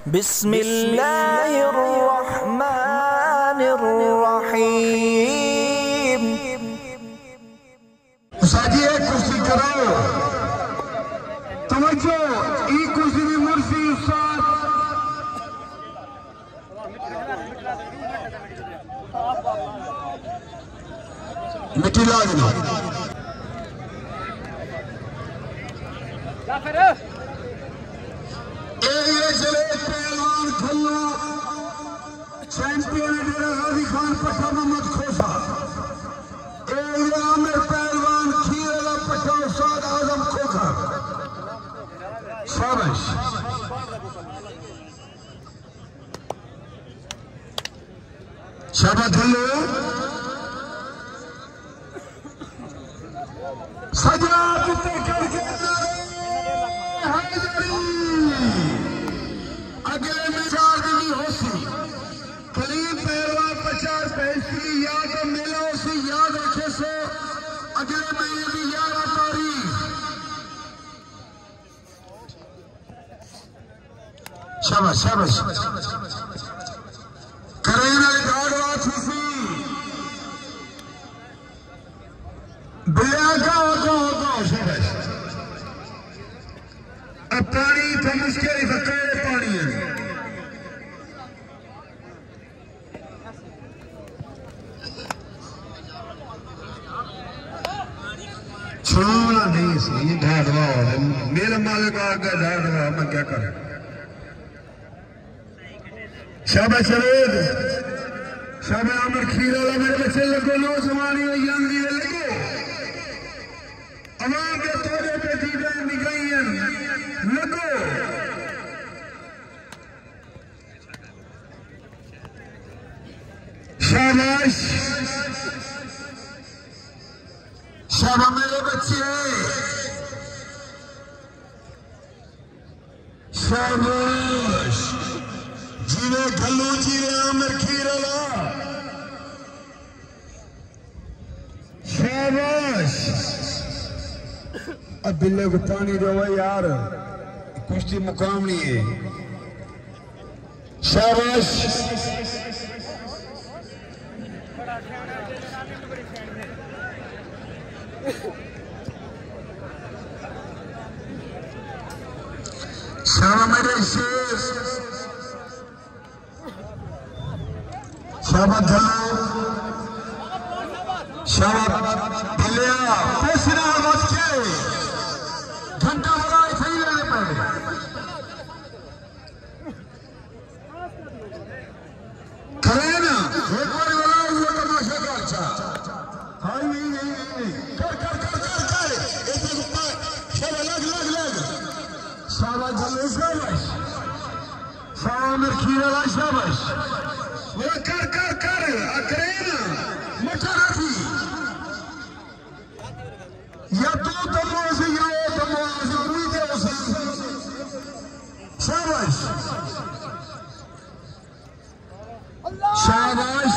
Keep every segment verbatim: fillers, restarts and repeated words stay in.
बिस्मिल्लाहिर्रहमानिर्रहीम। साजी एक कुर्सी करो तवज्जो ई कुर्सी दी मुर्सी उस्ताद मिट्टी लागनी पहलवान खल्ला चैंपियन डेरा गाजी खान पट्टा मोहम्मद खोसा आमिर पहलवान खीरा पट्टा उस्ताद आजम खोखा शाबाश शाबाश खल्लो सजा कितने करके अगले में चार दिन होसी करीब पहलवान पचास पैंसठी याद मेला उसी याद रखे सो अगले महीने की ग्यारह तारीख शाबाश शाबाश करेना गाड़ बात हुई बिलिया का होगा होगा शाबाश अब पानी तो मुश्किल ही फकड़े पानी है छोड़ना नहीं सही ढाडवा मेरे मालिक आगे ढाडवा मैं क्या करूं शाबाश सवेद शाबाश आमिर खीरा मेरे बच्चे लगो लो जमानी में यंगी लगो अवाम के तोड़े पे दीदा निगरान लगो शाबाश शाबाश मेरे बच्चे शाबाश जीवे गल्लू जीवे आमिर खीरला शाबाश अब बिल्ले को पानी दो यार कुश्ती मुकाम नहीं है शाबाश शाबाश मेरे शेर शाबाश धलो शाबाश बिल्लिया पैसना आवाज के घंटा बड़ा सही रहने पड़े करे ना एक बार वाला हुआ तमाशा का अच्छा हाँ नहीं नहीं नहीं कर कर कर कर कर एक ऊपर शाबाश लग लग लग शाबाश धलो शाबाश शाबाश खीरा शाबाश वो कर कर कर करे ना मचा रखी या तो तमो से या तमो से कोई दे उसे शाबाश शाबाश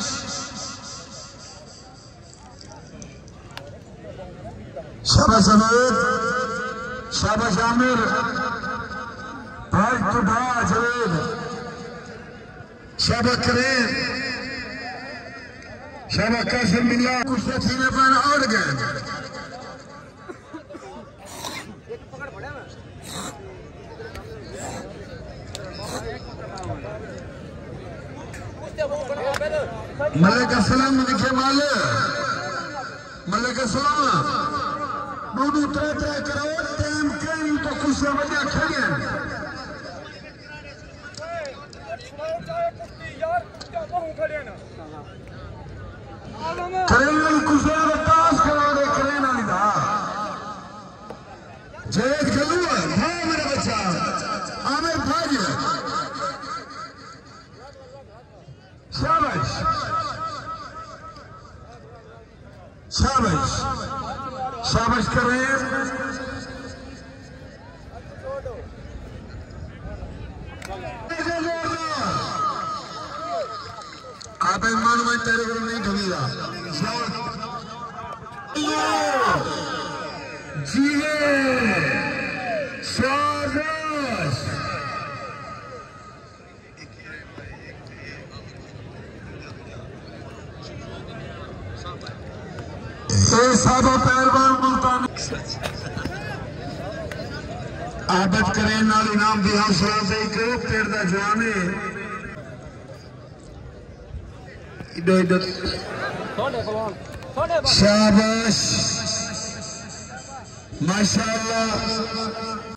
शाबाश अमीर शाबाश आमिर भाई तो भाई जवेद शाबाश करीम शाबाश कासिम बिल्ला कुछ थी में पर और गए मलिक अस्सलाम लिखे माले मलिक अस्सलाम दूधू तरह तरह करो टाइम कहीं तो कुछ वजह खड़े करें कुछ टास करा दे करें ना लिदा जयद गलू है भाई मेरा बच्चा आमिर भाई शाबाश शाबाश शाबाश करें आप ईमान में तेरे को नहीं ढूंढेगा जीवे शाबाश ए साबा पहलवान मुल्तान आबद करें नाल इनाम दी हौसला दे के पेड़ दा जवान है इधर इधर शाबाश माशाअल्लाह।